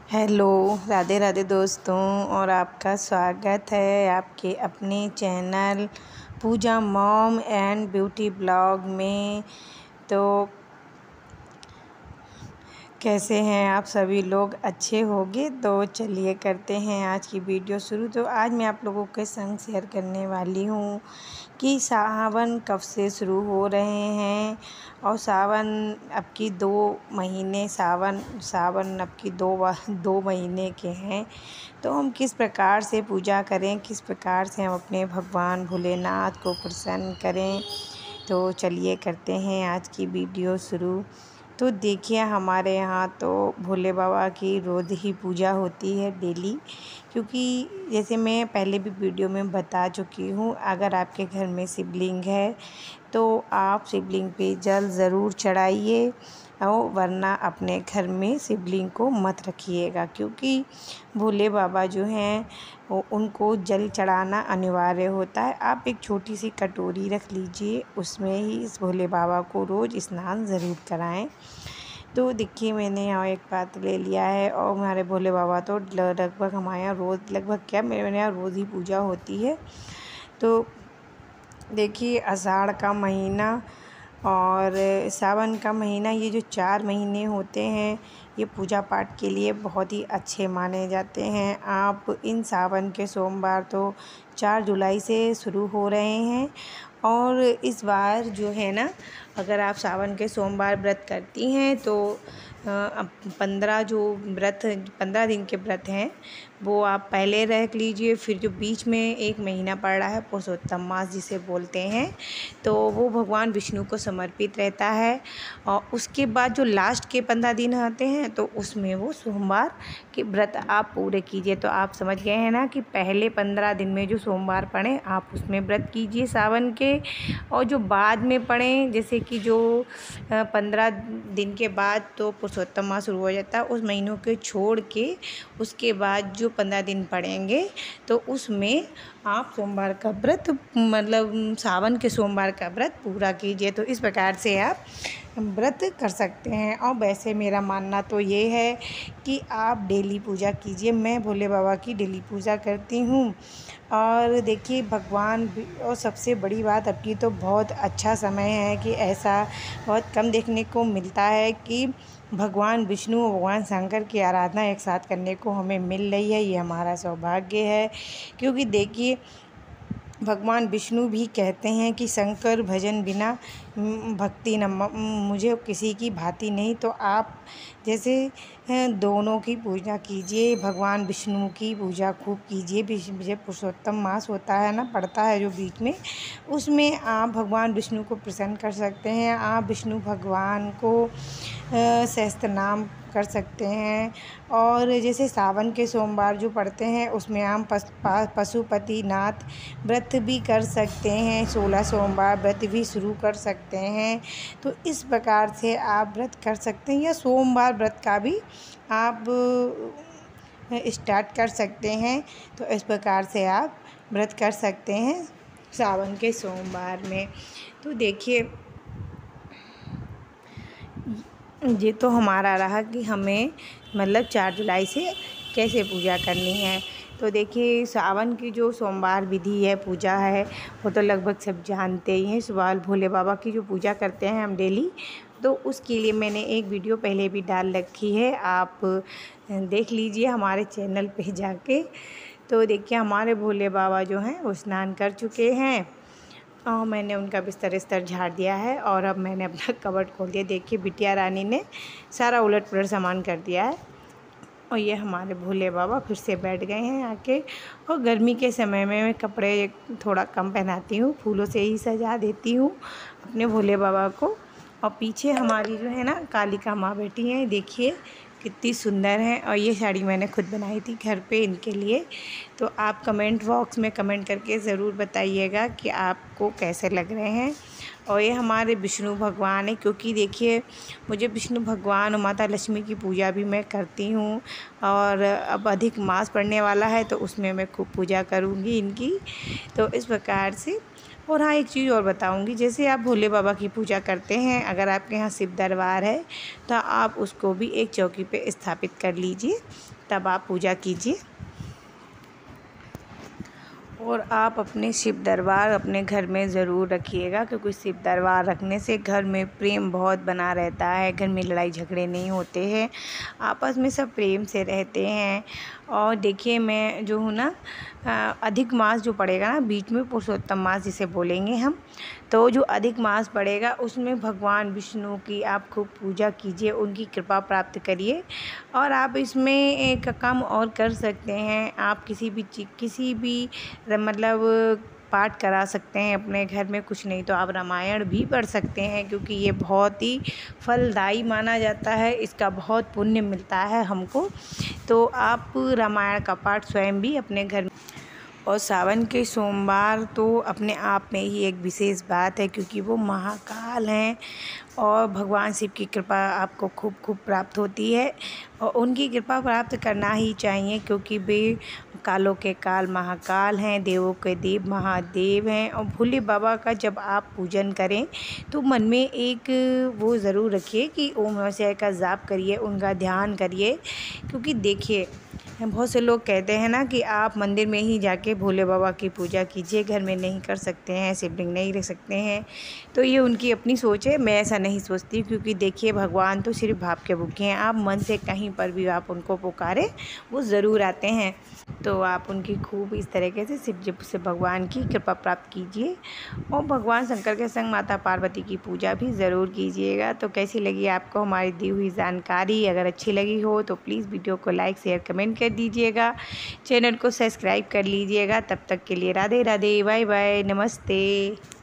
Hello, Radhe Radhe दोस्तों। और आपका स्वागत है आपके अपने channel Pooja mom and beauty blog में। तो कैसे हैं आप सभी लोग? अच्छे होंगे। तो चलिए करते हैं आज की वीडियो शुरू। तो आज मैं आप लोगों के संग शेयर करने वाली हूँ कि सावन कब से शुरू हो रहे हैं और सावन अब की 2 महीने सावन अब की 2 महीने के हैं। तो हम किस प्रकार से पूजा करें, किस प्रकार से हम अपने भगवान भोलेनाथ को प्रसन्न करें। तो चलिए करते हैं आज की वीडियो शुरू। तो देखिए हमारे यहाँ तो भोले बाबा की रोज़ ही पूजा होती है डेली, क्योंकि जैसे मैं पहले भी वीडियो में बता चुकी हूँ, अगर आपके घर में शिवलिंग है तो आप शिवलिंग पे जल ज़रूर चढ़ाइए और वरना अपने घर में शिवलिंग को मत रखिएगा, क्योंकि भोले बाबा जो हैं वो उनको जल चढ़ाना अनिवार्य होता है। आप एक छोटी सी कटोरी रख लीजिए, उसमें ही इस भोले बाबा को रोज़ स्नान ज़रूर कराएं। तो देखिए मैंने यहाँ एक पात्र ले लिया है और हमारे भोले बाबा तो लगभग हमारे यहाँ रोज़ मेरे यहाँ रोज़ ही पूजा होती है। तो देखिए आषाढ़ का महीना और सावन का महीना, ये जो 4 महीने होते हैं ये पूजा पाठ के लिए बहुत ही अच्छे माने जाते हैं। आप इन सावन के सोमवार तो 4 जुलाई से शुरू हो रहे हैं और इस बार जो है ना, अगर आप सावन के सोमवार व्रत करती हैं तो अब 15 दिन के व्रत हैं वो आप पहले रख लीजिए। फिर जो बीच में एक महीना पड़ रहा है पुरुषोत्तम मास जिसे बोलते हैं, तो वो भगवान विष्णु को समर्पित रहता है। और उसके बाद जो लास्ट के 15 दिन आते हैं तो उसमें वो सोमवार के व्रत आप पूरे कीजिए। तो आप समझ गए हैं ना कि पहले 15 दिन में जो सोमवार पड़े आप उसमें व्रत कीजिए सावन के, और जो बाद में पड़े जैसे कि जो 15 दिन के बाद तो पुरुषोत्तम मास शुरू हो जाता है, उस महीनों के छोड़ के उसके बाद जो 15 दिन पड़ेंगे तो उसमें आप सोमवार का व्रत मतलब सावन के सोमवार का व्रत पूरा कीजिए। तो इस प्रकार से आप व्रत कर सकते हैं। और वैसे मेरा मानना तो ये है कि आप डेली पूजा कीजिए। मैं भोले बाबा की डेली पूजा करती हूँ। और देखिए भगवान और सबसे बड़ी बात अब की तो बहुत अच्छा समय है कि ऐसा बहुत कम देखने को मिलता है कि भगवान विष्णु और भगवान शंकर की आराधना एक साथ करने को हमें मिल रही है। ये हमारा सौभाग्य है, क्योंकि देखिए भगवान विष्णु भी कहते हैं कि शंकर भजन बिना भक्ति न मुझे किसी की भाती नहीं। तो आप जैसे दोनों की पूजा कीजिए, भगवान विष्णु की पूजा खूब कीजिए। जब पुरुषोत्तम मास होता है ना, पड़ता है जो बीच में, उसमें आप भगवान विष्णु को प्रसन्न कर सकते हैं। आप विष्णु भगवान को सहस्त्र नाम कर सकते हैं। और जैसे सावन के सोमवार जो पड़ते हैं उसमें आप पशुपतिनाथ व्रत भी कर सकते हैं, 16 सोमवार व्रत भी शुरू कर सकते हैं। तो इस प्रकार से आप व्रत कर सकते हैं, या सोमवार व्रत का भी आप स्टार्ट कर सकते हैं। तो इस प्रकार से आप व्रत कर सकते हैं सावन के सोमवार में। तो देखिए ये तो हमारा रहा कि हमें मतलब 4 जुलाई से कैसे पूजा करनी है। तो देखिए सावन की जो सोमवार विधि है, पूजा है, वो तो लगभग सब जानते ही हैं। सुबह भोले बाबा की जो पूजा करते हैं हम डेली, तो उसके लिए मैंने एक वीडियो पहले भी डाल रखी है, आप देख लीजिए हमारे चैनल पे जाके। तो देखिए हमारे भोले बाबा जो हैं वो स्नान कर चुके हैं और मैंने उनका बिस्तर झाड़ दिया है और अब मैंने अपना कबर्ड खोल दिया। देखिए बिटिया रानी ने सारा उलट पुलट सामान कर दिया है और ये हमारे भोले बाबा फिर से बैठ गए हैं आके। और गर्मी के समय में मैं कपड़े थोड़ा कम पहनाती हूँ, फूलों से ही सजा देती हूँ अपने भोले बाबा को। और पीछे हमारी जो है ना कालिका माँ बैठी हैं, देखिए कितनी सुंदर है। और ये साड़ी मैंने खुद बनाई थी घर पे इनके लिए। तो आप कमेंट बॉक्स में कमेंट करके ज़रूर बताइएगा कि आपको कैसे लग रहे हैं। और ये हमारे विष्णु भगवान है, क्योंकि देखिए मुझे विष्णु भगवान और माता लक्ष्मी की पूजा भी मैं करती हूँ। और अब अधिक मास पड़ने वाला है तो उसमें मैं खूब पूजा करूँगी इनकी। तो इस प्रकार से। और हाँ, एक चीज़ और बताऊंगी, जैसे आप भोले बाबा की पूजा करते हैं, अगर आपके यहाँ शिव दरबार है तो आप उसको भी एक चौकी पे स्थापित कर लीजिए, तब आप पूजा कीजिए। और आप अपने शिव दरबार अपने घर में ज़रूर रखिएगा, क्योंकि शिव दरबार रखने से घर में प्रेम बहुत बना रहता है, घर में लड़ाई झगड़े नहीं होते हैं, आपस में सब प्रेम से रहते हैं। और देखिए मैं जो हूँ ना, अधिक मास जो पड़ेगा ना बीच में, पुरुषोत्तम मास जिसे बोलेंगे हम, तो जो अधिक मास पड़ेगा उसमें भगवान विष्णु की आप खूब पूजा कीजिए, उनकी कृपा प्राप्त करिए। और आप इसमें एक काम और कर सकते हैं, आप किसी भी मतलब पाठ करा सकते हैं अपने घर में, कुछ नहीं तो आप रामायण भी पढ़ सकते हैं, क्योंकि ये बहुत ही फलदायी माना जाता है, इसका बहुत पुण्य मिलता है हमको। तो आप रामायण का पाठ स्वयं भी अपने घर में। और सावन के सोमवार तो अपने आप में ही एक विशेष बात है, क्योंकि वो महाकाल हैं और भगवान शिव की कृपा आपको खूब खूब प्राप्त होती है, और उनकी कृपा प्राप्त करना ही चाहिए, क्योंकि वे कालों के काल महाकाल हैं, देवों के देव महादेव हैं। और भोले बाबा का जब आप पूजन करें तो मन में एक वो ज़रूर रखिए कि ओम नमः शिवाय का जाप करिए, उनका ध्यान करिए। क्योंकि देखिए बहुत से लोग कहते हैं ना कि आप मंदिर में ही जाके भोले बाबा की पूजा कीजिए, घर में नहीं कर सकते हैं, शिवलिंग नहीं रख सकते हैं। तो ये उनकी अपनी सोच है, मैं ऐसा नहीं सोचती, क्योंकि देखिए भगवान तो सिर्फ भाव के भूखे हैं, आप मन से कहीं पर भी आप उनको पुकारें वो ज़रूर आते हैं। तो आप उनकी खूब इस तरीके से शिव से भगवान की कृपा प्राप्त कीजिए, और भगवान शंकर के संग माता पार्वती की पूजा भी ज़रूर कीजिएगा। तो कैसी लगी आपको हमारी दी हुई जानकारी? अगर अच्छी लगी हो तो प्लीज़ वीडियो को लाइक शेयर कमेंट कर दीजिएगा, चैनल को सब्सक्राइब कर लीजिएगा। तब तक के लिए राधे राधे, बाय बाय, नमस्ते।